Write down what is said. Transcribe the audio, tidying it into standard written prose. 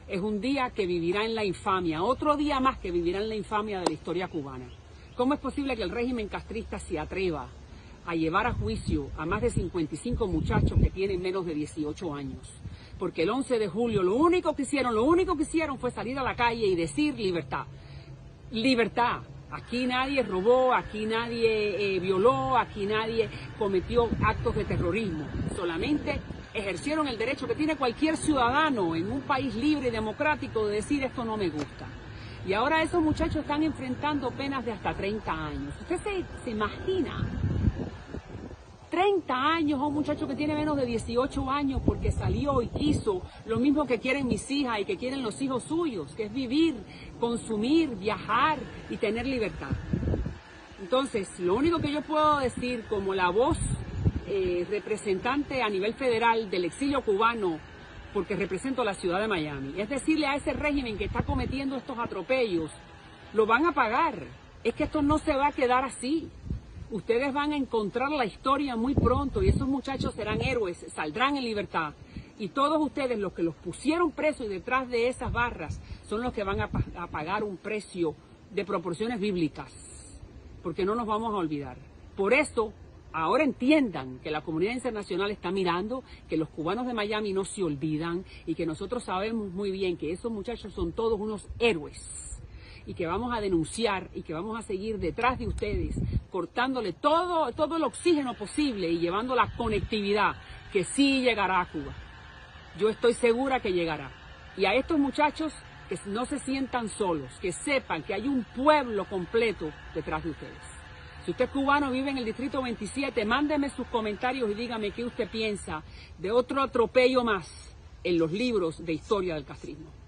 es un día que vivirá en la infamia, otro día más que vivirá en la infamia de la historia cubana. ¿Cómo es posible que el régimen castrista se atreva a llevar a juicio a más de 55 muchachos que tienen menos de 18 años? Porque el 11 de julio lo único que hicieron fue salir a la calle y decir libertad. Libertad. Aquí nadie robó, aquí nadie violó, aquí nadie cometió actos de terrorismo. Solamente ejercieron el derecho que tiene cualquier ciudadano en un país libre y democrático de decir esto no me gusta. Y ahora esos muchachos están enfrentando penas de hasta 30 años. ¿Usted se imagina? 30 años a un muchacho que tiene menos de 18 años porque salió y quiso lo mismo que quieren mis hijas y que quieren los hijos suyos, que es vivir, consumir, viajar y tener libertad. Entonces, lo único que yo puedo decir como la voz representante a nivel federal del exilio cubano, porque represento a la ciudad de Miami, es decirle a ese régimen que está cometiendo estos atropellos, lo van a pagar. Es que esto no se va a quedar así. Ustedes van a encontrar la historia muy pronto y esos muchachos serán héroes, saldrán en libertad. Y todos ustedes, los que los pusieron presos y detrás de esas barras, son los que van a pagar un precio de proporciones bíblicas, porque no nos vamos a olvidar. Por eso, ahora entiendan que la comunidad internacional está mirando, que los cubanos de Miami no se olvidan y que nosotros sabemos muy bien que esos muchachos son todos unos héroes y que vamos a denunciar y que vamos a seguir detrás de ustedes, cortándole todo el oxígeno posible y llevando la conectividad que sí llegará a Cuba. Yo estoy segura que llegará. Y a estos muchachos que no se sientan solos, que sepan que hay un pueblo completo detrás de ustedes. Si usted es cubano, vive en el Distrito 27, mándeme sus comentarios y dígame qué usted piensa de otro atropello más en los libros de historia del castrismo.